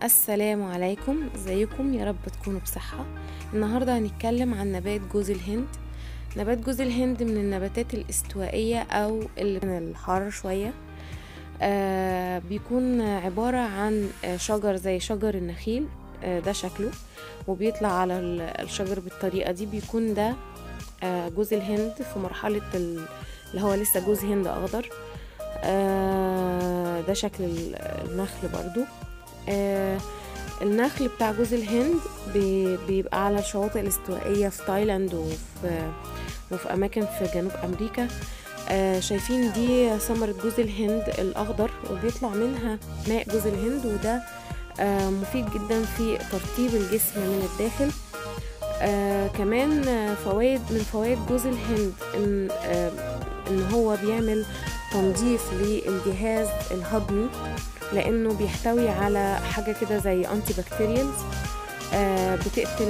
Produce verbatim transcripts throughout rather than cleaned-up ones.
السلام عليكم، ازيكم؟ يا رب تكونوا بصحة. النهاردة هنتكلم عن نبات جوز الهند. نبات جوز الهند من النباتات الاستوائية او اللي من الحر شوية. آه بيكون عبارة عن شجر زي شجر النخيل. آه ده شكله، وبيطلع على الشجر بالطريقة دي. بيكون ده آه جوز الهند في مرحلة اللي هو لسه جوز هند اخضر. آه ده شكل النخل برضو. آه النخل بتاع جوز الهند بي بيبقى على الشواطئ الاستوائية في تايلاند وفي, وفي أماكن في جنوب أمريكا. آه شايفين دي ثمرة جوز الهند الأخضر، وبيطلع منها ماء جوز الهند، وده آه مفيد جدا في ترطيب الجسم من الداخل. آه كمان فوائد من فوائد جوز الهند إن, آه إن هو بيعمل تنظيف للجهاز الهضمي، لانه بيحتوي على حاجه كده زي انتي بكتيريالز. آه بتقتل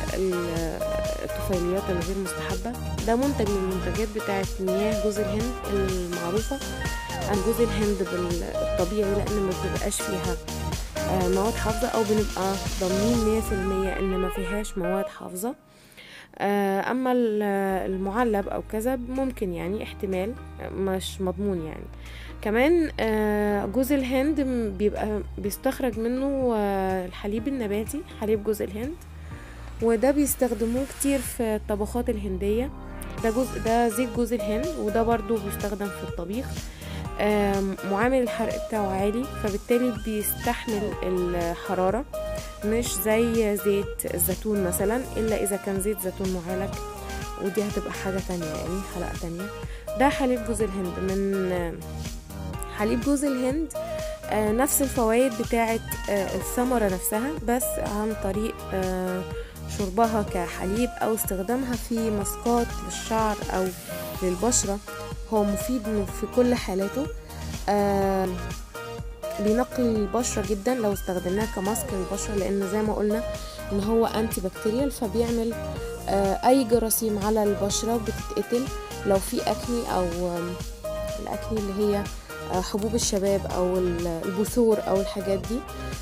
الطفيليات الغير مستحبه. ده منتج من المنتجات بتاعه مياه جوز الهند المعروفه عن جوز الهند بالطبيعي، لان ما بتبقاش فيها آه مواد حافظه، او بنبقى ضامنين مية في المية ان ما فيهاش مواد حافظه. آه اما المعلب او كذا ممكن يعني احتمال، مش مضمون يعني. كمان جوز الهند بيبقى بيستخرج منه الحليب النباتي، حليب جوز الهند، وده بيستخدموه كتير في الطبخات الهندية. ده جزء ده زيت جوز الهند، وده برضو بيستخدم في الطبيخ. معامل الحرق بتاعه عالي، فبالتالي بيستحمل الحرارة، مش زي زيت الزيتون مثلا، إلا إذا كان زيت زيتون معالج، ودي هتبقى حاجة تانية يعني حلقة تانية. ده حليب جوز الهند. من حليب جوز الهند آه نفس الفوائد بتاعة آه الثمرة نفسها، بس عن طريق آه شربها كحليب أو استخدامها في مسكات للشعر أو للبشرة. هو مفيد في كل حالاته. آه بينقي البشرة جدا لو استخدمناه كماسك للبشرة، لأن زي ما قلنا إن هو أنتي بكتيريال، فبيعمل آه أي جراثيم على البشرة بتتقتل. لو في أكني أو آه الأكني اللي هي حبوب الشباب او البثور او الحاجات دي،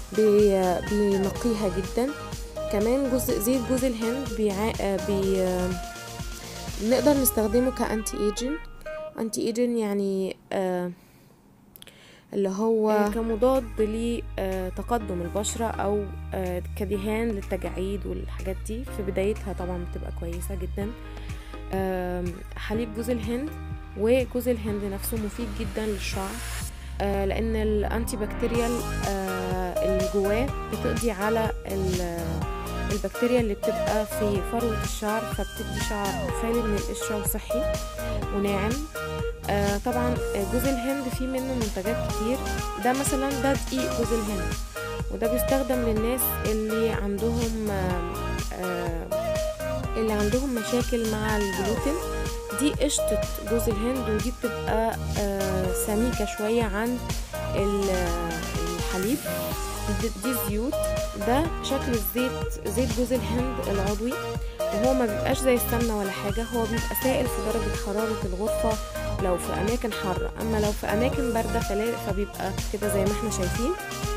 بينقيها جدا. كمان جزء زيت جوز الهند بيع... بي... نقدر نستخدمه كأنتي ايجين. انتي ايجين يعني آه اللي هو كمضاد لتقدم البشرة، او آه كدهان للتجاعيد والحاجات دي. في بدايتها طبعا بتبقى كويسة جدا. آه حليب جوز الهند وجوز الهند نفسه مفيد جدا للشعر، آه لان الانتي بكتيريال آه اللي جواه بتقضي على البكتيريا اللي بتبقى في فروة الشعر، فبتدي شعر خالي من القشرة وصحي وناعم. آه طبعا جوز الهند فيه منه منتجات كتير. ده مثلا ده دقيق جوز الهند، وده بيستخدم للناس اللي عندهم آه آه اللي عندهم مشاكل مع الجلوتين. دي قشطة جوز الهند، ودي بتبقى آه سميكة شوية عن الحليب. دي زيوت. ده شكل الزيت، زيت جوز الهند العضوي، وهو ما بيبقاش زي السمنة ولا حاجة. هو بيبقى سائل في درجة حرارة الغرفة لو في أماكن حارة، أما لو في أماكن باردة فبيبقى كده زي ما احنا شايفين.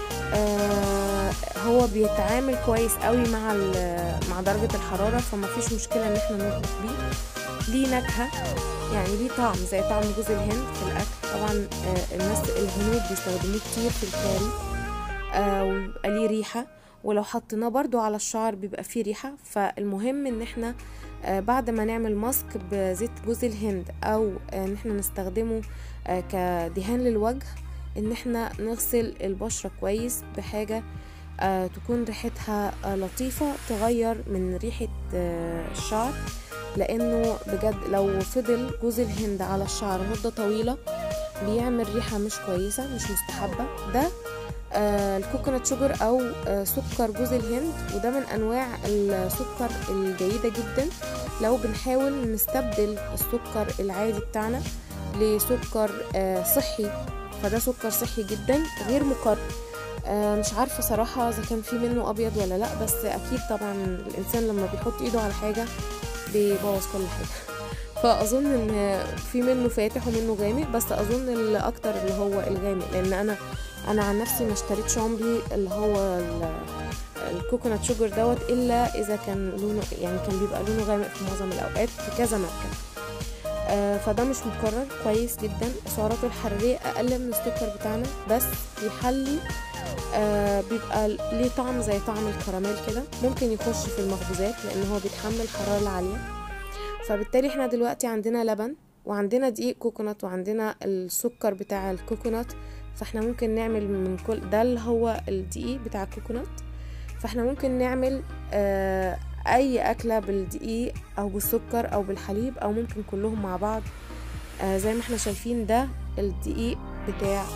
آه هو بيتعامل كويس قوي مع مع درجة الحرارة، فما فيش مشكلة ان احنا نطبخ بيه. ليه نكهة، يعني ليه طعم زي طعم جوز الهند في الأكل. طبعا آه الناس الهنود بيستخدموه كتير في الكاري، آه ويبقى ليه ريحة، ولو حطيناه برضو على الشعر بيبقى فيه ريحة. فالمهم ان احنا آه بعد ما نعمل ماسك بزيت جوز الهند، او آه ان احنا نستخدمه آه كدهان للوجه، ان احنا نغسل البشرة كويس بحاجة آه تكون ريحتها آه لطيفة، تغير من ريحة آه الشعر. لانه بجد لو فضل جوز الهند على الشعر مدة طويلة بيعمل ريحة مش كويسة، مش مستحبة. ده آه الكوكونات شوجر او آه سكر جوز الهند، وده من انواع السكر الجيدة جدا. لو بنحاول نستبدل السكر العادي بتاعنا لسكر آه صحي، فده سكر صحي جدا غير مقر. آه مش عارفة صراحة اذا كان في منه ابيض ولا لا، بس اكيد طبعا الانسان لما بيحط ايده على حاجة بيبوظ كل حاجة. فاظن ان في منه فاتح ومنه غامق، بس اظن الاكتر اللي هو الغامق، لان انا انا عن نفسي ما اشتريتش عمري اللي هو الكوكونات شوجر دوت الا اذا كان لونه يعني كان بيبقى لونه غامق في معظم الاوقات في كذا ماركه. آه فده مش مكرر، كويس جدا، سعراته الحراريه اقل من السكر بتاعنا، بس بيحلي آه بيبقى ليه طعم زي طعم الكراميل كده، ممكن يخش في المخبوزات لان هو بيتحمل الحراره العاليه. فبالتالي احنا دلوقتي عندنا لبن وعندنا دقيق كوكونات وعندنا السكر بتاع الكوكونات، فاحنا ممكن نعمل من كل ده اللي هو الدقيق بتاع الكوكونات، فاحنا ممكن نعمل آه اي اكله بالدقيق او بالسكر او بالحليب او ممكن كلهم مع بعض. آه زي ما احنا شايفين ده الدقيق بتاع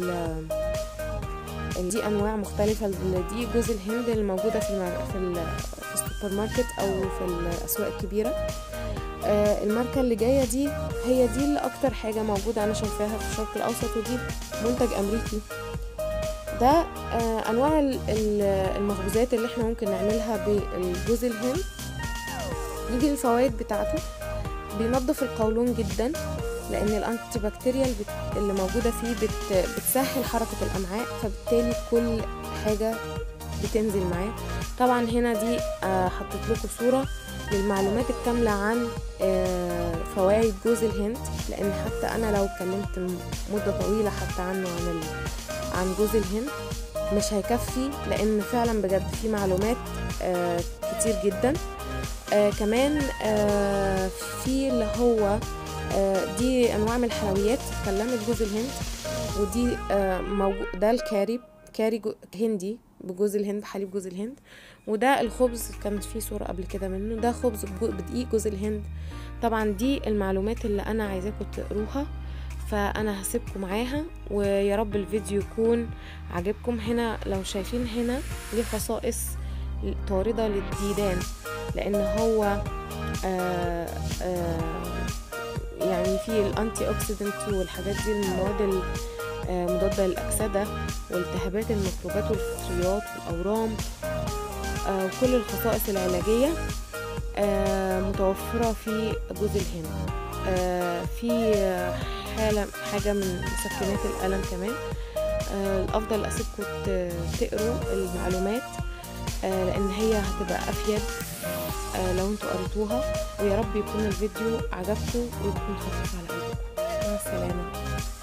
دي انواع مختلفه لدقيق جوز الهند اللي موجوده في في السوبر ماركت او في الاسواق الكبيره. آه الماركه اللي جايه دي هي دي اللي اكتر حاجه موجوده انا شايفاها في الشرق الاوسط، ودي منتج امريكي. ده آه انواع المخبوزات اللي احنا ممكن نعملها بالجوز الهند. نيجي للفوائد بتاعته، بينظف القولون جدا لان الانتي بكتيريال اللي موجوده فيه بت بتسهل حركه الامعاء، فبالتالي كل حاجه بتنزل معاه. طبعا هنا دي آه حطيت لكم صوره للمعلومات الكامله عن آه فوائد جوز الهند، لان حتى انا لو اتكلمت مده طويله حتى عنه عن عن جوز الهند مش هيكفي، لان فعلا بجد في معلومات آه كتير جدا. آه كمان آه في اللي هو آه دي انواع من الحلويات اتكلمت جوز الهند، ودي آه موجود ده الكاري كاري هندي بجوز الهند بحليب جوز الهند، وده الخبز كانت فيه صورة قبل كده منه، ده خبز بدقيق جوز الهند. طبعا دي المعلومات اللي انا عايزاكم تقروها، فانا هسيبكم معاها ويا رب الفيديو يكون عجبكم. هنا لو شايفين هنا ليه خصائص طاردة للديدان، لان هو آآ آآ يعني فيه الانتي اوكسيدنت والحاجات دي، المواد المضادة للأكسدة والالتهابات الميكروبات والفطريات والأورام، وكل الخصائص العلاجية متوفرة في جوز الهند. في حالة حاجة من مسكنات الألم كمان. الأفضل أسيبكم تقروا المعلومات لأن هي هتبقى أفيد لو انتوا قريتوها. ويا رب يكون الفيديو عجبكم ويكون خفيف على قلبكم. مع السلامة.